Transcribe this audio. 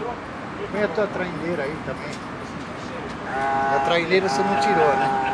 Põe a tua traineira aí também. A traineira você não tirou, né?